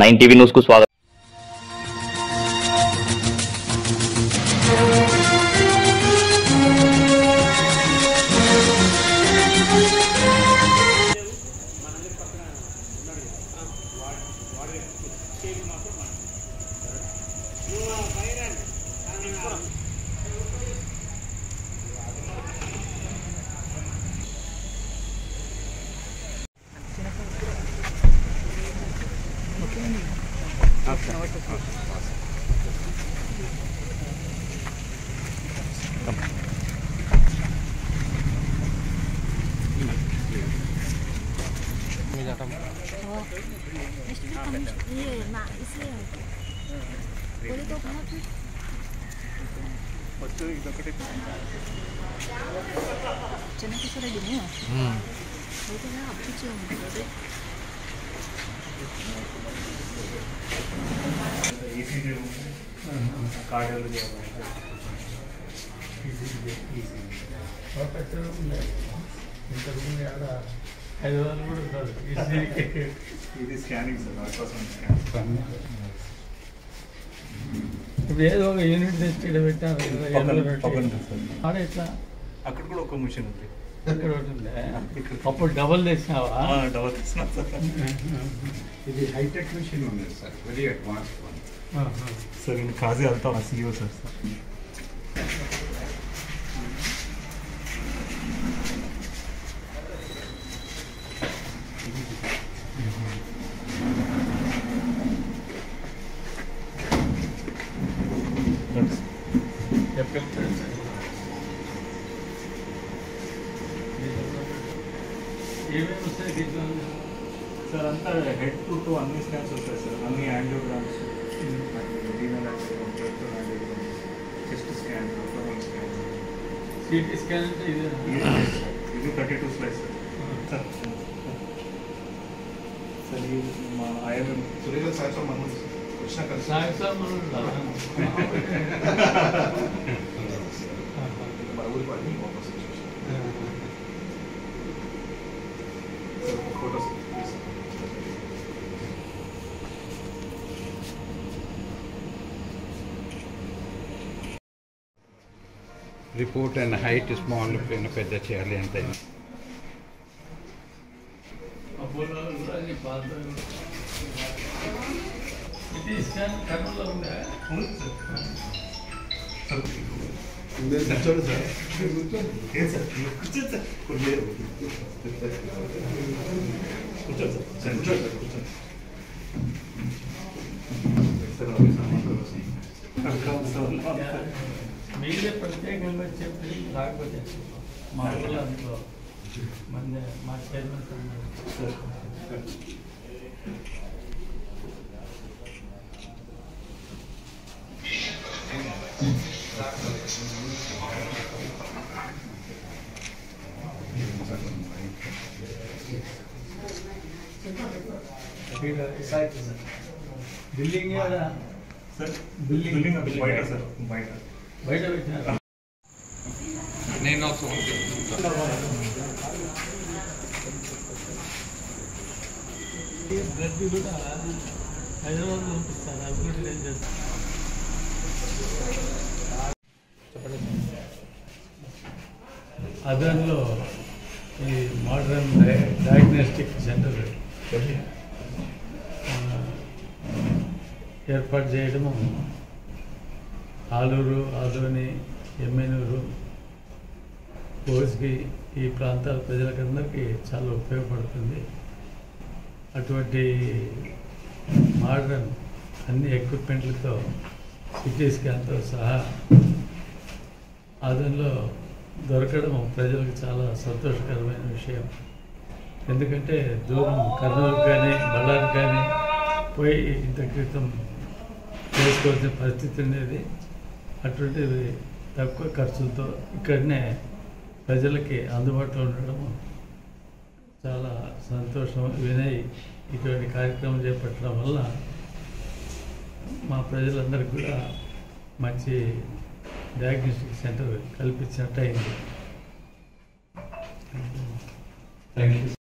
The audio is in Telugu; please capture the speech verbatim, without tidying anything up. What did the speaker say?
నైన్ టీవీ న్యూస్ కు స్వాగతం. ఇది స్కానింగ్ సార్ అల్ట్రాసౌండ్ స్కాన్. ఇప్పుడు ఏదో ఒక యూనిట్ తెచ్చి ఇక్కడ పెట్టారు ఎట్లా అక్కడ కూడా ఒక మిషన్ ఉంది. ఇక్కడ ఉంటుంది. అప్పుడు డబల్ తెచ్చినావా? డబల్ తెచ్చినా సార్. ఇది హైటెక్ మిషన్ ఉంది sir, very advance one sir. నేను కాజీ వెళ్తాం సిఇఓ సార్. సార్ సార్ అంతా హెడ్ టు టూ అన్ని స్కాన్స్ వస్తాయి సార్. అన్ని angiograms, chest scan, abdominal scan, CT scan అంటే ఇది ఇది thirty two slice sir. Sir ఈ మా ఐఎంఎం సురేంద్ర సార్ మనం కృష్ణ కలిసి ఊరి పని photos report and height small పైన పెద్ద చేయాలి అంతే. సిటీ స్కాన్ కర్నూలులో ఉందా? కూర్చోండి సార్. ఏం సార్ కూర్చోండి సార్. కూర్చోండి కూర్చోండి సార్. కూర్చోండి సార్. కూర్చోండి మీరే ప్రత్యేకంగా చెప్పి రాకపోతే మా ఊళ్ళో అందులో మన మా chairman sir building sir. Building బయట సార్, బయట బయట పెట్టిన నేను బ్లడ్ కూడా హైదరాబాద్ పంపిస్తారు. అభివృద్ధి ఏం చేస్తారు? అదనలో ఈ మోడర్న్ డయాగ్నోస్టిక్ సెంటర్ ఏర్పాటు చేయడము ఆలూరు, ఆదోని, ఎమ్మెనూరు, కోస్గి ఈ ప్రాంతాల ప్రజలకందరికీ చాలా ఉపయోగపడుతుంది. అటువంటి మోడర్న్ అన్ని ఎక్విప్మెంట్లతో సిటీ స్కాన్తో సహా ఆదంలో దొరకడం ప్రజలకు చాలా సంతోషకరమైన విషయం. ఎందుకంటే దూరం కర్నూలు కానీ బళ్ళారి కానీ పోయి ఇంత క్రితం చేసుకోవాల్సిన పరిస్థితి ఉండేది. అటువంటిది తక్కువ ఖర్చులతో ఇక్కడనే ప్రజలకి అందుబాటులో ఉండడం చాలా సంతోషం. వినయ్ ఇటువంటి కార్యక్రమం చేపట్టడం వల్ల మా ప్రజలందరికీ కూడా మంచి డయాగ్నోస్టిక్ సెంటర్ కల్పించినట్టు అయింది. Thank you.